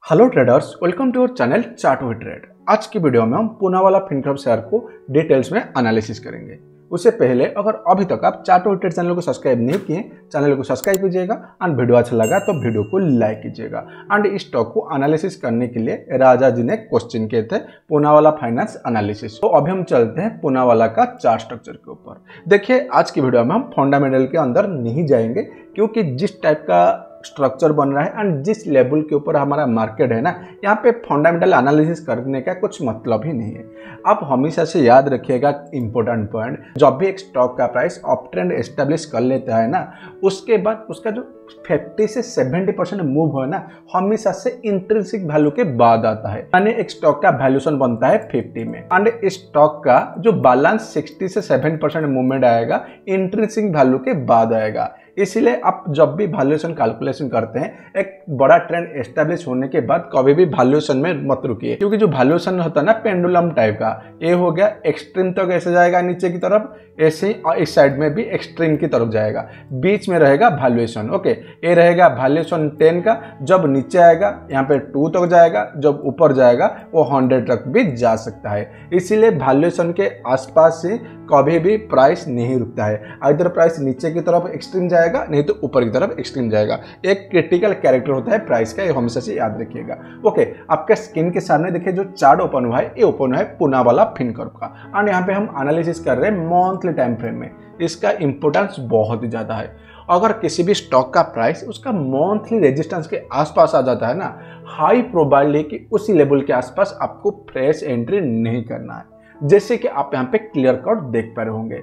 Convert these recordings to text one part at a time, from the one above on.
Hello traders, welcome to our channel chart with trade. आज की video में हम पूनावाला फिनकॉर्प शेयर को डिटेल्स में एनालिसिस करेंगे। उससे पहले अगर अभी तक आप चार्ट विद ट्रेड चैनल को सब्सक्राइब नहीं किए, चैनल को सब्सक्राइब कीजिएगा एंड वीडियो अच्छा लगा तो वीडियो को लाइक कीजिएगा। एंड इस स्टॉक को एनालिसिस करने के लिए राजा जी ने क्वेश्चन किए थे पूनावाला फाइनेंस एनालिसिस। तो अभी हम चलते हैं पूनावाला का चार्ट स्ट्रक्चर के ऊपर। देखिए, आज की वीडियो में हम फंडामेंटल के अंदर नहीं जाएंगे क्योंकि जिस टाइप का स्ट्रक्चर बन रहा है एंड जिस लेवल के ऊपर हमारा मार्केट है ना, यहाँ पे फंडामेंटल एनालिसिस करने का कुछ मतलब ही नहीं है। आप हमेशा से याद रखिएगा इंपॉर्टेंट पॉइंट, जब भी एक स्टॉक का प्राइस अप ट्रेंड एस्टेब्लिश कर लेता है ना, उसके बाद उसका जो 50 से 70% मूव हो ना, हमेशा से इंट्रिंसिक वैल्यू के बाद आता है। यानी एक स्टॉक का वैल्यूएशन बनता है 50 में एंड इस स्टॉक का जो बैलेंस 60 से 70% मूवमेंट आएगा इंट्रिंसिक वैल्यू के बाद आएगा। इसलिए आप जब भी वैल्यूएशन कैलकुलेशन करते हैं, एक बड़ा ट्रेंड एस्टेब्लिश होने के बाद कभी भी वैल्यूएशन में मत रुकिए, क्योंकि जो वैल्यूएशन होता है ना पेंडुलम टाइप का, ये हो गया एक्सट्रीम तक ऐसे जाएगा नीचे की तरफ, ऐसे और इस साइड में भी एक्सट्रीम की तरफ जाएगा, बीच में रहेगा वैल्यूएशन। ओके, ये रहेगा वैल्यूएशन 10 का, जब नीचे आएगा यहाँ पे 2 तक जाएगा, जब ऊपर जाएगा वो 100 तक भी जा सकता है। इसीलिए वैल्यूएशन के आसपास से कभी भी प्राइस नहीं रुकता है, इधर प्राइस नीचे की तरफ एक्सट्रीम जाएगा, नहीं तो ऊपर की तरफ एक्सट्रीम जाएगा। एक क्रिटिकल कैरेक्टर होता है प्राइस का, ये हमेशा से याद रखिएगा। ओके, आपके स्क्रीन के सामने देखिए जो चार्ट ओपन हुआ है, ये ओपन हुआ है पूनावाला फिनकॉर्प का एंड यहाँ पे हम एनालिसिस कर रहे हैं मंथली टाइम फ्रेम में। इसका इंपॉर्टेंस बहुत ही ज्यादा है। अगर किसी भी स्टॉक का प्राइस उसका मंथली रेजिस्टेंस के आसपास आ जाता है ना, हाई प्रोबेबिलिटी कि उसी लेवल के आसपास आपको फ्रेश एंट्री नहीं करना है। जैसे कि आप यहाँ पे क्लियर कट देख पा रहे होंगे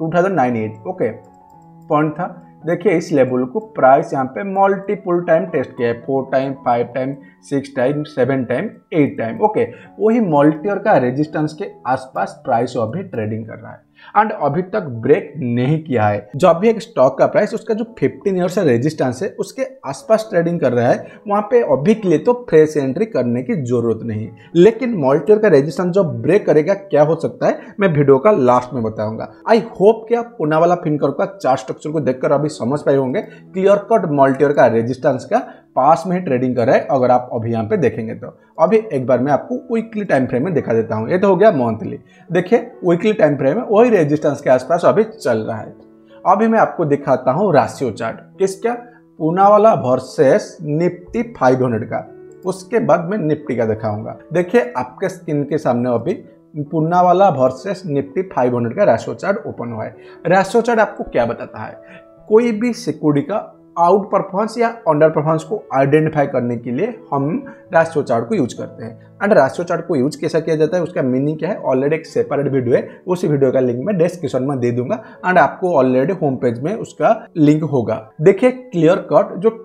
2098। ओके, पॉइंट था। देखिए इस लेवल को प्राइस यहाँ पे मल्टीपल टाइम टेस्ट किया है, 4 time, 5 time, 6 time, 7 time, 8 time. Okay, वही मल्टीयर का रेजिस्टेंस के आसपास प्राइस अभी ट्रेडिंग कर रहा है एंड अभी तक ब्रेक नहीं किया है। जब भी एक स्टॉक का प्राइस उसका जो 15 ईयर से रेजिस्टेंस है उसके आसपास ट्रेडिंग कर रहा है, वहां पे अभी के लिए तो फ्रेश एंट्री करने की जरूरत नहीं। लेकिन मल्टीयर का रेजिस्टेंस जब ब्रेक करेगा क्या हो सकता है, मैं वीडियो का लास्ट में बताऊंगा। आई होप कि आप पूनावाला फिनकॉर्प का चार्ट स्ट्रक्चर को देखकर अभी समझ पाए होंगे क्लियर कट मल्टीयर का रेजिस्टेंस का पास में ही ट्रेडिंग कर रहा है। अगर आप अभी यहाँ पे देखेंगे तो अभी एक बार मैं आपको वीकली टाइम फ्रेम में दिखा देता हूँ। ये तो हो गया मंथली। देखिए वीकली टाइम फ्रेम में वही रेजिस्टेंस के आसपास अभी चल रहा है। अभी मैं आपको दिखाता हूँ राशियो चार्ट किसका, पूनावाला वर्सेस निफ्टी 500 का। उसके बाद मैं निफ्टी का दिखाऊंगा। देखिए आपके स्क्रीन के सामने अभी पूनावाला वर्सेस निफ्टी 500 का राशियो चार्ट ओपन हुआ है। राशियो चार्ट आपको क्या बताता है, कोई भी सिक्योरिटी का आउट परफॉर्मेंस या अंडर परफॉर्मेंस को आइडेंटिफाई करने के लिए हम राशियो चार्ट को यूज करते हैं। एंड राशियो चार्ट को यूज कैसा किया जाता है, उसका मीनिंग क्या है, ऑलरेडी एक सेपरेट वीडियो है, उसी वीडियो का लिंक मैं डिस्क्रिप्शन में दे दूंगा एंड आपको ऑलरेडी होम पेज में उसका लिंक होगा। देखिए क्लियर कट जो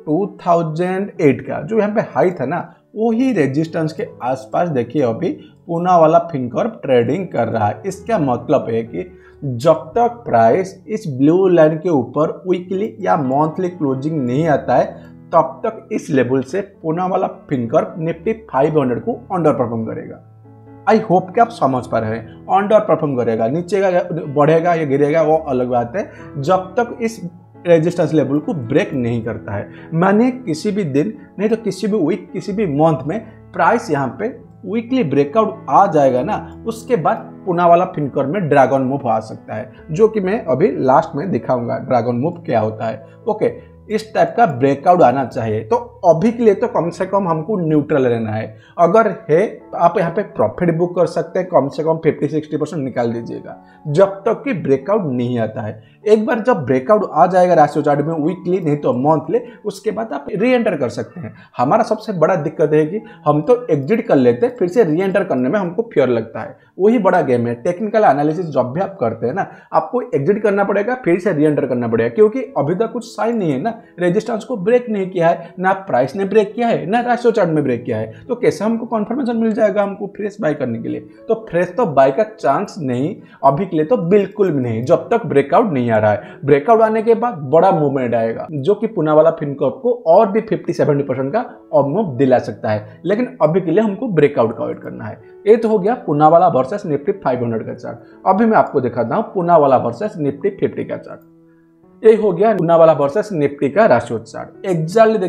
2008 का जो यहाँ पे हाई था ना, वही रेजिस्टेंस के आसपास देखिए अभी पूनावाला फिनकॉर्प ट्रेडिंग कर रहा है। इसका मतलब है कि जब तक प्राइस इस ब्लू लाइन के ऊपर वीकली या मंथली क्लोजिंग नहीं आता है, तब तक इस लेवल से पूनावाला फिनकॉर्प निफ्टी 500 को अंडर परफॉर्म करेगा। आई होप कि आप समझ पा रहे हैं, अंडर परफॉर्म करेगा, नीचे का बढ़ेगा या गिरेगा वो अलग बात है, जब तक इस रेजिस्टेंस लेवल को ब्रेक नहीं करता है। माने किसी भी दिन, नहीं तो किसी भी वीक, किसी भी मंथ में प्राइस यहाँ पे वीकली ब्रेकआउट आ जाएगा ना, उसके बाद पूनावाला फिनकॉर्प में ड्रैगन मूव आ सकता है, जो कि मैं अभी लास्ट में दिखाऊंगा ड्रैगन मूव क्या होता है। ओके, इस टाइप का ब्रेकआउट आना चाहिए। तो अभी के लिए तो कम से कम हमको न्यूट्रल रहना है। अगर है तो आप यहाँ पे प्रॉफिट बुक कर सकते हैं, कम से कम 50-60% निकाल दीजिएगा जब तक कि ब्रेकआउट नहीं आता है। एक बार जब ब्रेकआउट आ जाएगा राशियो चार्ट में वीकली नहीं तो मंथली, उसके बाद आप री एंटर कर सकते हैं। हमारा सबसे बड़ा दिक्कत है कि हम तो एग्जिट कर लेते हैं, फिर से री एंटर करने में हमको फेयर लगता है। वही बड़ा गेम है। टेक्निकल एनालिसिस जब भी आप करते हैं ना, आपको एग्जिट करना पड़ेगा, फिर से री एंटर करना पड़ेगा, क्योंकि अभी तक कुछ साइन नहीं है ना, रेजिस्टेंस को ब्रेक नहीं किया है, ना प्राइस ने ब्रेक किया है, ना राशियो चार्ट में ब्रेक किया है। तो कैसे हमको कंफर्मेशन मिल जाएगा हमको फ्रेश बाय करने के लिए? तो फ्रेश तो बाय का चांस नहीं, अभी के लिए तो बिल्कुल भी नहीं, जब तक ब्रेकआउट नहीं आ रहा है। ब्रेकआउट आने के बाद बड़ा मूवमेंट आएगा, जो कि पूनावाला फिनकॉर्प को और भी 50-70% का मूव दिला सकता है। लेकिन अभी के लिए हमको ब्रेकआउट का वेट करना है। ये तो हो गया पूनावाला वर्सेस निफ्टी 500 का चार्ट। अभी मैं आपको दिखाता हूं पूनावाला वर्सेस निफ्टी 50 का चार्ट। ये हो गया पूनावाला वर्सेस निफ्टी का राशियो चार्ट। एग्जैक्टली देखिए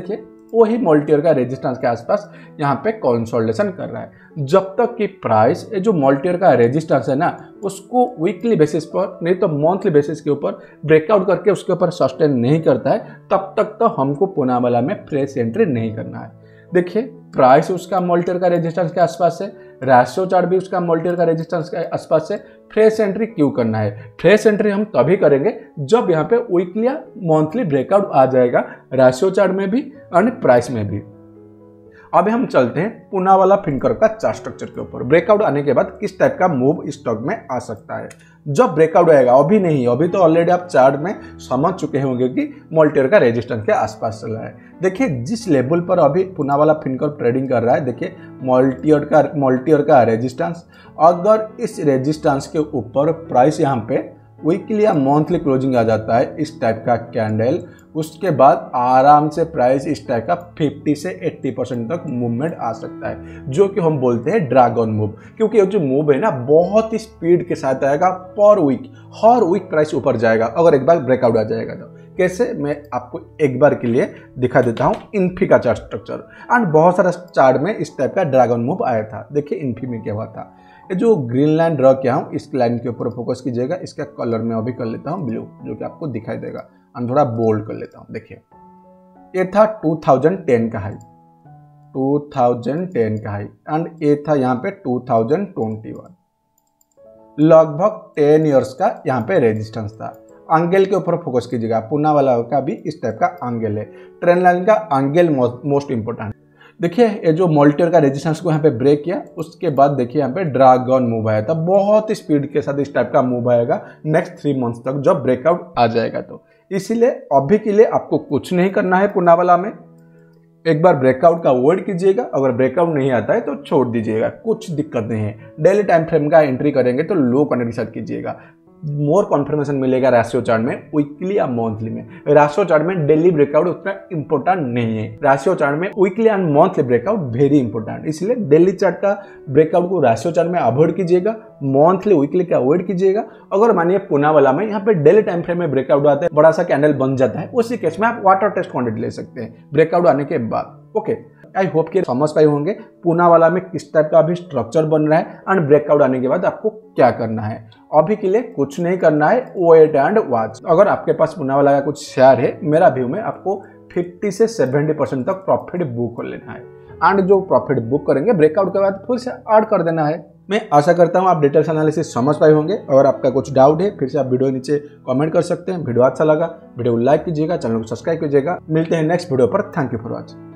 वही मल्टीयर का रेजिस्टेंस के आसपास यहाँ पे कंसोलिडेशन कर रहा है। जब तक कि प्राइस ये जो मल्टीयर का रेजिस्टेंस है ना उसको वीकली बेसिस पर नहीं तो मंथली बेसिस के ऊपर ब्रेकआउट करके उसके ऊपर सस्टेन नहीं करता है, तब तक तो हमको पूनावाला में फ्रेश एंट्री नहीं करना है। देखिए प्राइस उसका मल्टीयर का रेजिस्टेंस के आसपास है, रेशियो चार्ट भी उसका मल्टीयर का रेजिस्टेंस के आसपास है। फ्रेश एंट्री क्यों करना है? फ्रेश एंट्री हम तभी करेंगे जब यहाँ पे वीकली या मंथली ब्रेकआउट आ जाएगा, रेशियो चार्ट में भी और प्राइस में भी। अब हम चलते हैं पूनावाला फिनकर्व का चार्ट स्ट्रक्चर के ऊपर। ब्रेकआउट आने के बाद किस टाइप का मूव स्टॉक में आ सकता है। जब ब्रेकआउट आएगा, अभी नहीं, अभी तो ऑलरेडी आप चार्ट में समझ चुके होंगे कि मल्टीयर का रेजिस्टेंस के आसपास चल रहा है। देखिए जिस लेवल पर अभी पूनावाला फिनकर्व ट्रेडिंग कर रहा है, देखिए मल्टीयर का रेजिस्टेंस, अगर इस रेजिस्टेंस के ऊपर प्राइस यहाँ पे वीकली या मंथली क्लोजिंग आ जाता है इस टाइप का कैंडल, उसके बाद आराम से प्राइस इस टाइप का 50 से 80% तक मूवमेंट आ सकता है, जो कि हम बोलते हैं ड्रैगन मूव। क्योंकि ये जो मूव है ना बहुत ही स्पीड के साथ आएगा, पर वीक हर वीक प्राइस ऊपर जाएगा अगर एक बार ब्रेकआउट आ जाएगा तो। कैसे, मैं आपको एक बार के लिए दिखा देता हूँ इन्फी का चार्ट स्ट्रक्चर। एंड बहुत सारा चार्ट में इस टाइप का ड्रैगन मूव आया था। देखिए इन्फी में क्या हुआ था, ये जो ग्रीन लाइन ड्रॉ किया हूँ इस लाइन के ऊपर फोकस कीजिएगा। इसका कलर मैं अभी कर लेता हूँ ब्लू, जो कि आपको दिखाई देगा, और थोड़ा बोल्ड कर लेता हूँ। देखिए ये था 2010 का हाई, 2010 का हाई, एंड ये था यहाँ पे 2021, लगभग 10 इयर्स का यहाँ पे रेजिस्टेंस था। एंगल के ऊपर फोकस कीजिएगा, पूनावाला का भी इस टाइप का एंगल है। ट्रेंड लाइन का एंगल मोस्ट इंपॉर्टेंट। देखिए ये जो मल्टीयर का रेजिस्टेंस को यहाँ पे ब्रेक किया, उसके बाद देखिए यहाँ पे ड्रैगन मूव आया था, बहुत स्पीड के साथ इस टाइप का मूव आएगा नेक्स्ट 3 मंथ्स तक जब ब्रेकआउट आ जाएगा तो। इसीलिए अभी के लिए आपको कुछ नहीं करना है पूनावाला में, एक बार ब्रेकआउट का वेट कीजिएगा, अगर ब्रेकआउट नहीं आता है तो छोड़ दीजिएगा, कुछ दिक्कत नहीं है। डेली टाइम फ्रेम का एंट्री करेंगे तो लो क्वांटिटी के साथ कीजिएगा, मोर कॉन्फर्मेशन मिलेगा रेशियो चार्ट में, वीकली या मंथली में। रेशियो चार्ट में डेली ब्रेकआउट उतना इंपॉर्टेंट नहीं है, रेशियो चार्ट में weekly and monthly breakout very important. इसलिए डेली चार्ट का ब्रेकआउट को रेशियो चार्ट में अवॉइड कीजिएगा, मंथली वीकली का अवॉइड कीजिएगा। अगर मानिए पूनावाला में यहाँ पे डेली टाइम फ्रेम में ब्रेकआउट आता है, बड़ा सा कैंडल बन जाता है, उसी केस में आप वाटर टेस्ट क्वांटिटी ले सकते हैं ब्रेकआउट आने के बाद। ओके, आई होप कि समझ पाए होंगे पूनावाला में किस टाइप का अभी स्ट्रक्चर बन रहा है एंड ब्रेकआउट आने के बाद आपको क्या करना है। अभी के लिए कुछ नहीं करना है, वेट एंड वॉच। अगर आपके पास पूनावाला का कुछ शेयर है, मेरा व्यू में आपको 50 से 70% तक प्रॉफिट बुक कर लेना है, एंड जो प्रॉफिट बुक करेंगे ब्रेकआउट के बाद फिर से ऐड कर देना है। मैं आशा करता हूं आप डिटेल्स एनालिसिस समझ पाए होंगे। अगर आपका कुछ डाउट है फिर से आप वीडियो नीचे कमेंट कर सकते हैं। वीडियो अच्छा लगा वीडियो को लाइक कीजिएगा, चैनल को सब्सक्राइब कीजिएगा। मिलते हैं नेक्स्ट वीडियो पर। Thank you for watching.